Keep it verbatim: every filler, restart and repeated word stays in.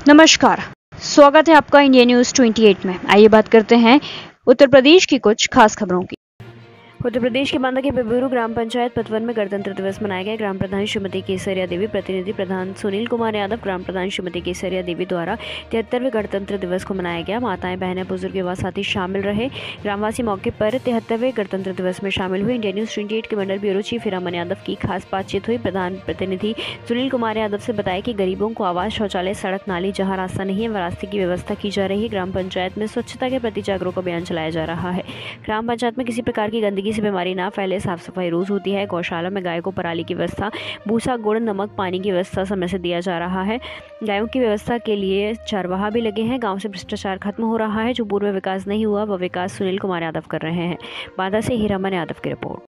नमस्कार, स्वागत है आपका इंडिया न्यूज अट्ठाईस में। आइए बात करते हैं उत्तर प्रदेश की कुछ खास खबरों की। उत्तर प्रदेश के बांदा के बेबूरू ग्राम पंचायत पतवन में गणतंत्र दिवस मनाया गया। ग्राम प्रधान श्रीमती केसरिया देवी, प्रतिनिधि प्रधान सुनील कुमार यादव, ग्राम प्रधान श्रीमती केसरिया देवी द्वारा तिहत्तरवें गणतंत्र दिवस को मनाया गया। माताएं, बहनें, बुजुर्ग, युवा साथी शामिल रहे। ग्रामवासी मौके पर तिहत्तरवें गणतंत्र दिवस में शामिल हुए। इंडिया न्यूज अट्ठाईस के मंडल ब्यूरो चीफ हीरामन यादव की खास बातचीत हुई। प्रधान प्रतिनिधि सुनील कुमार यादव से बताया कि गरीबों को आवास, शौचालय, सड़क, नाली जहाँ रास्ता नहीं है वह रास्ते की व्यवस्था की जा रही है। ग्राम पंचायत में स्वच्छता के प्रति जागरूक अभियान चलाया जा रहा है। ग्राम पंचायत में किसी प्रकार की गंदगी से बीमारी ना फैले, साफ सफाई रोज होती है। गौशाला में गाय को पराली की व्यवस्था, भूसा, गुड़, नमक, पानी की व्यवस्था समय से दिया जा रहा है। गायों की व्यवस्था के लिए चरवाहा भी लगे हैं। गांव से भ्रष्टाचार खत्म हो रहा है। जो पूर्व विकास नहीं हुआ वह विकास सुनील कुमार यादव कर रहे हैं। बांदा से हीरामन यादव की रिपोर्ट।